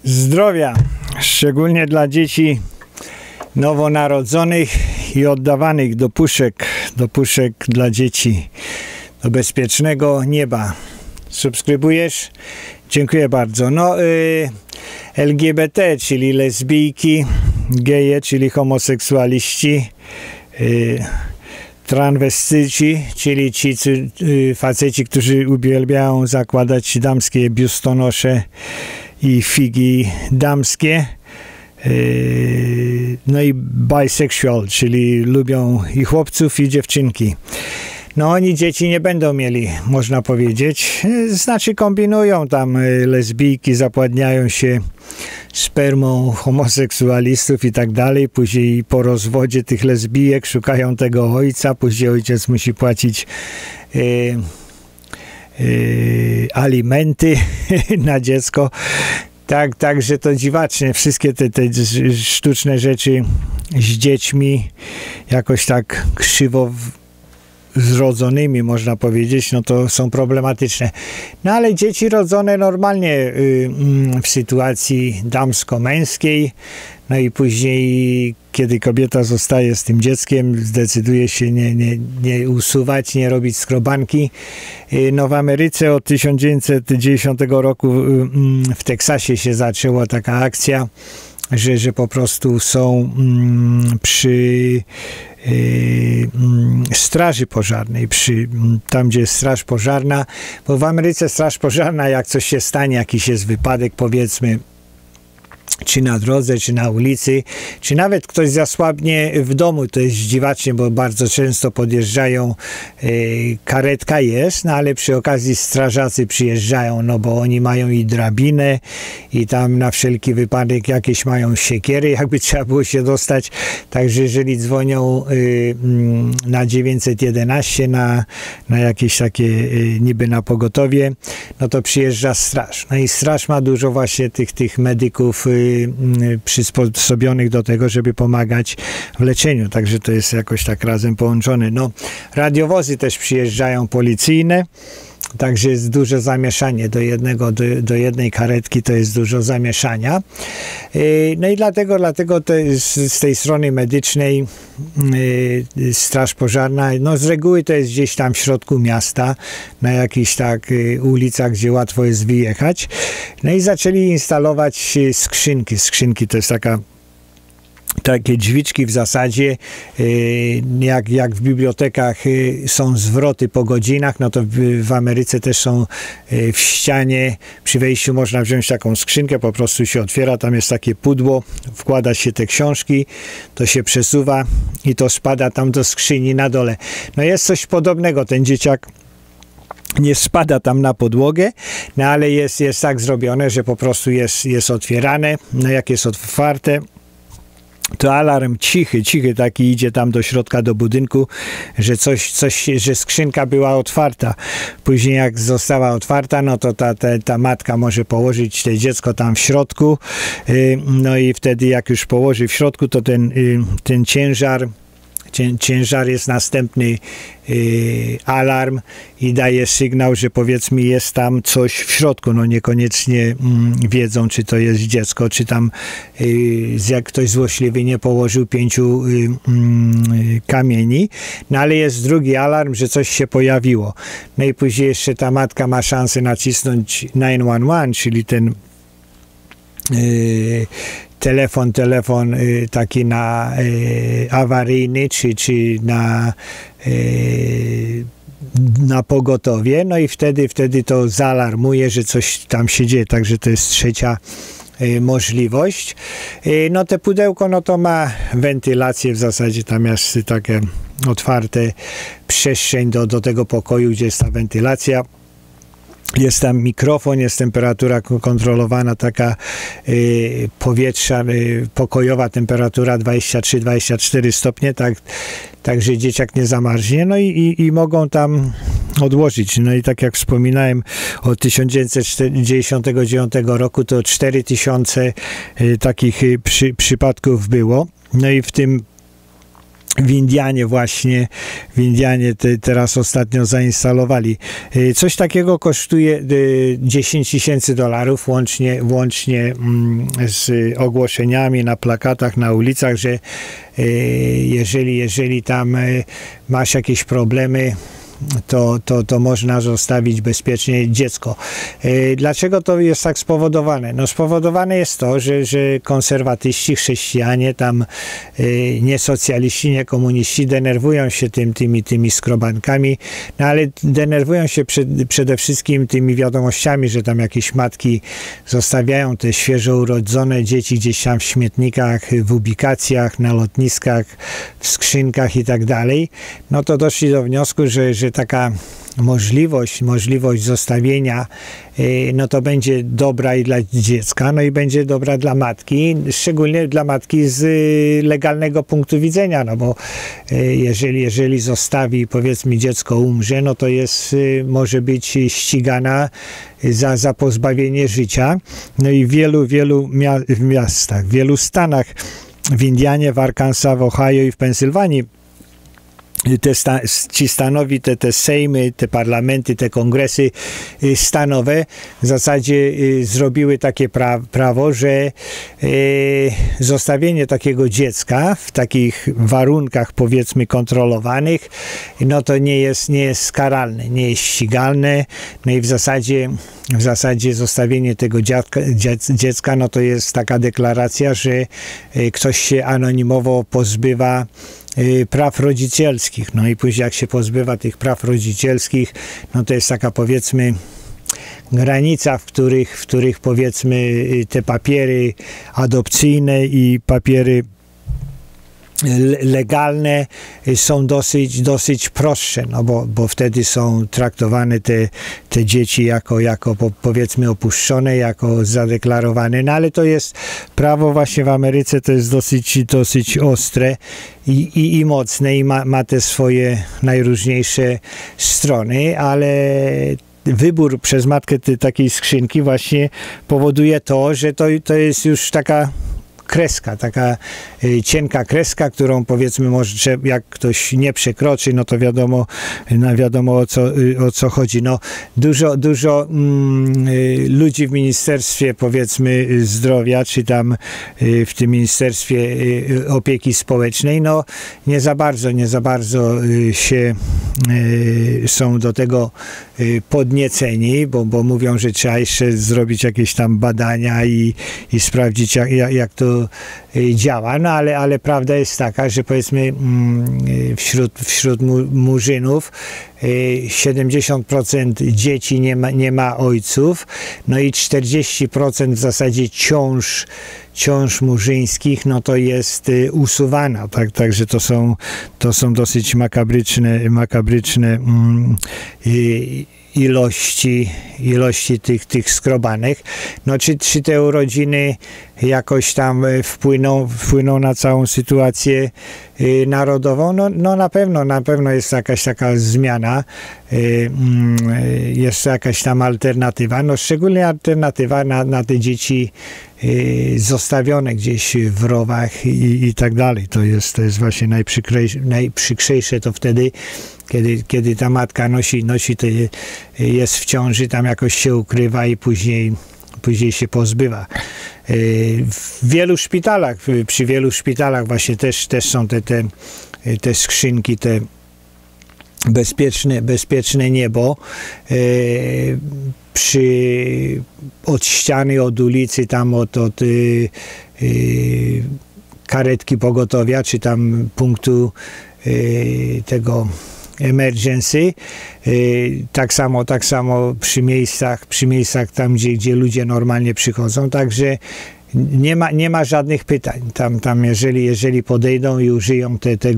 Zdrowia, szczególnie dla dzieci nowonarodzonych i oddawanych do puszek dla dzieci, do bezpiecznego nieba. Subskrybujesz? Dziękuję bardzo. LGBT, czyli lesbijki, geje, czyli homoseksualiści, transwestyci, czyli ci faceci, którzy uwielbiają zakładać damskie biustonosze i figi damskie. No i bisexual, czyli lubią i chłopców, i dziewczynki. No oni dzieci nie będą mieli, można powiedzieć. Znaczy kombinują tam lesbijki, zapładniają się spermą homoseksualistów i tak dalej. Później po rozwodzie tych lesbijek szukają tego ojca. Później ojciec musi płacić alimenty na dziecko. Także to dziwacznie. Wszystkie te sztuczne rzeczy z dziećmi jakoś tak krzywo zrodzonymi, można powiedzieć, no to są problematyczne. No ale dzieci rodzone normalnie w sytuacji damsko-męskiej, no i później, kiedy kobieta zostaje z tym dzieckiem, zdecyduje się nie usuwać, nie robić skrobanki. No w Ameryce od 1910 roku w Teksasie się zaczęła taka akcja, że po prostu są przy straży pożarnej, tam gdzie jest straż pożarna, bo w Ameryce straż pożarna, jak coś się stanie, jakiś jest wypadek, powiedzmy, czy na drodze, czy na ulicy, czy nawet ktoś zasłabnie w domu, to jest dziwacznie, bo bardzo często podjeżdżają, karetka jest, no ale przy okazji strażacy przyjeżdżają, no bo oni mają i drabinę i tam na wszelki wypadek jakieś mają siekiery, jakby trzeba było się dostać, także jeżeli dzwonią na 911 na jakieś takie niby na pogotowie, no to przyjeżdża straż. No i straż ma dużo właśnie tych medyków przysposobionych do tego, żeby pomagać w leczeniu. Także to jest jakoś tak razem połączone. No, radiowozy też przyjeżdżają policyjne, także jest duże zamieszanie do jednej karetki, to jest dużo zamieszania. No i dlatego to jest z tej strony medycznej straż pożarna, no z reguły to jest gdzieś tam w środku miasta, na jakichś tak ulicach, gdzie łatwo jest wyjechać. No i zaczęli instalować skrzynki. Skrzynki to jest takie drzwiczki w zasadzie, jak w bibliotekach są zwroty po godzinach, no to w Ameryce też są w ścianie, przy wejściu można wziąć taką skrzynkę, po prostu się otwiera, tam jest takie pudło, wkłada się te książki, to się przesuwa i to spada tam do skrzyni na dole. No jest coś podobnego, ten dzieciak nie spada tam na podłogę, no ale jest tak zrobione, że po prostu jest otwierane, no jak jest otwarte, to alarm cichy taki idzie tam do środka, do budynku, że skrzynka była otwarta. Później jak została otwarta, no to ta matka może położyć to dziecko tam w środku, no i wtedy jak już położy w środku, to ten ciężar jest następny alarm i daje sygnał, że powiedzmy jest tam coś w środku. No niekoniecznie wiedzą, czy to jest dziecko, czy tam jak ktoś złośliwy nie położył 5 kamieni. No ale jest drugi alarm, że coś się pojawiło. No i później jeszcze ta matka ma szansę nacisnąć 911, czyli ten telefon taki na awaryjny, czy na pogotowie, no i wtedy to zaalarmuje, że coś tam się dzieje, także to jest trzecia możliwość. No te pudełko, no to ma wentylację w zasadzie, tam jest takie otwarte przestrzeń do tego pokoju, gdzie jest ta wentylacja. Jest tam mikrofon, jest temperatura kontrolowana, taka powietrza, pokojowa temperatura 23-24 stopnie, tak, że dzieciak nie zamarznie, no i mogą tam odłożyć. No i tak jak wspominałem, od 1999 roku to 4000 takich przypadków było. No i w tym w Indianie właśnie, teraz ostatnio zainstalowali. Coś takiego kosztuje $10,000 łącznie z ogłoszeniami na plakatach, na ulicach, że jeżeli tam masz jakieś problemy, to można zostawić bezpiecznie dziecko. Dlaczego to jest tak spowodowane? No spowodowane jest to, że konserwatyści, chrześcijanie, tam nie socjaliści, nie komuniści denerwują się tymi skrobankami, no ale denerwują się przede wszystkim tymi wiadomościami, że tam jakieś matki zostawiają te świeżo urodzone dzieci gdzieś tam w śmietnikach, w ubikacjach, na lotniskach, w skrzynkach i tak dalej. No to doszli do wniosku, że taka możliwość zostawienia, no to będzie dobra i dla dziecka, no i będzie dobra dla matki, szczególnie dla matki z legalnego punktu widzenia, no bo jeżeli zostawi, powiedzmy, dziecko umrze, no to może być ścigana za pozbawienie życia. No i w wielu miastach, w wielu stanach, w Indianie, w Arkansas, w Ohio i w Pensylwanii, ci stanowi, te sejmy, te parlamenty, te kongresy stanowe w zasadzie zrobiły takie prawo, że zostawienie takiego dziecka w takich warunkach, powiedzmy, kontrolowanych, no to nie jest karalne, nie jest ścigalne, no i w zasadzie zostawienie tego dziecka, no to jest taka deklaracja, że ktoś się anonimowo pozbywa praw rodzicielskich. No i później jak się pozbywa tych praw rodzicielskich, no to jest taka, powiedzmy, granica, w których powiedzmy te papiery adopcyjne i papiery legalne są dosyć prostsze, no bo wtedy są traktowane te dzieci jako powiedzmy opuszczone, jako zadeklarowane, no ale to jest prawo właśnie w Ameryce, to jest dosyć ostre i mocne i ma te swoje najróżniejsze strony, ale wybór przez matkę takiej skrzynki właśnie powoduje to, że to jest już taka kreska, taka cienka kreska, którą, powiedzmy, może jak ktoś nie przekroczy, no to wiadomo o co chodzi. No, dużo ludzi w Ministerstwie, powiedzmy, Zdrowia, czy tam w tym Ministerstwie Opieki Społecznej, no nie za bardzo się są do tego podnieceni, bo mówią, że trzeba jeszcze zrobić jakieś tam badania i sprawdzić, jak to działa, no ale prawda jest taka, że, powiedzmy, wśród murzynów 70% dzieci nie ma ojców, no i 40% w zasadzie ciąż murzyńskich, no to jest usuwana, także to są dosyć makabryczne ilości tych skrobanek. No czy te urodziny jakoś tam wpłyną na całą sytuację narodową? No na pewno jest jakaś taka zmiana, jest jakaś tam alternatywa, no szczególnie alternatywa na te dzieci zostawione gdzieś w rowach i tak dalej. To jest właśnie najprzykrzejsze to wtedy, kiedy ta matka nosi jest w ciąży, tam jakoś się ukrywa i później się pozbywa. Przy wielu szpitalach właśnie też są te skrzynki, te bezpieczne niebo, od ściany, od ulicy, tam od karetki pogotowia, czy tam punktu tego emergency, tak samo przy miejscach tam, gdzie ludzie normalnie przychodzą, także nie ma żadnych pytań. Tam jeżeli podejdą i użyją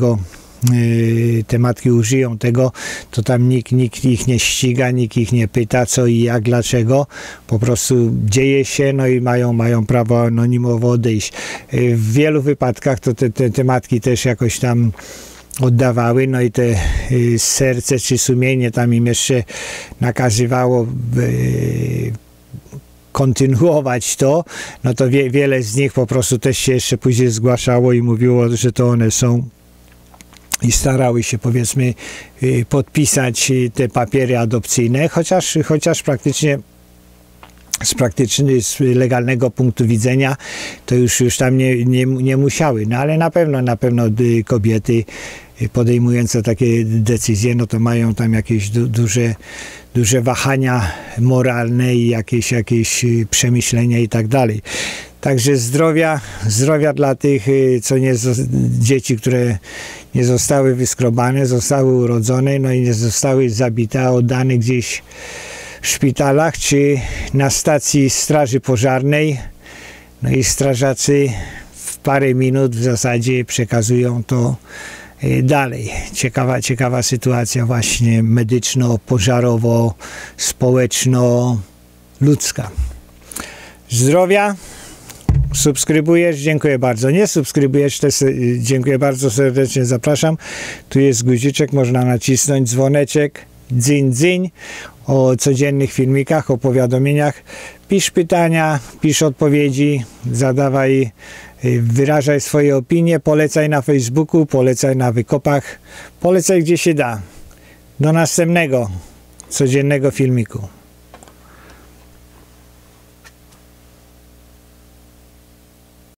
te matki użyją tego, to tam nikt ich nie ściga, nikt ich nie pyta, co i jak, dlaczego. Po prostu dzieje się, no i mają prawo anonimowo odejść. W wielu wypadkach to te matki też jakoś tam oddawały, no i te serce czy sumienie tam im jeszcze nakazywało kontynuować to, no to wiele z nich po prostu też się jeszcze później zgłaszało i mówiło, że to one są i starały się, powiedzmy, podpisać te papiery adopcyjne, chociaż praktycznie z legalnego punktu widzenia to już tam nie musiały. No ale na pewno kobiety podejmujące takie decyzje, no to mają tam jakieś duże wahania moralne i jakieś przemyślenia i tak dalej. Także zdrowia dla tych dzieci, które nie zostały wyskrobane, zostały urodzone, no i nie zostały zabite, a oddane gdzieś w szpitalach czy na stacji straży pożarnej. No i strażacy w parę minut w zasadzie przekazują to dalej. Ciekawa sytuacja właśnie medyczno-pożarowo, społeczno-ludzka. Zdrowia. Subskrybujesz? Dziękuję bardzo. Nie subskrybujesz? Też dziękuję bardzo serdecznie, zapraszam. Tu jest guziczek, można nacisnąć, dzwoneczek, dzyń, dzyń, o codziennych filmikach, o powiadomieniach. Pisz pytania, pisz odpowiedzi, zadawaj, wyrażaj swoje opinie, polecaj na Facebooku, polecaj na Wykopach, polecaj gdzie się da. Do następnego codziennego filmiku.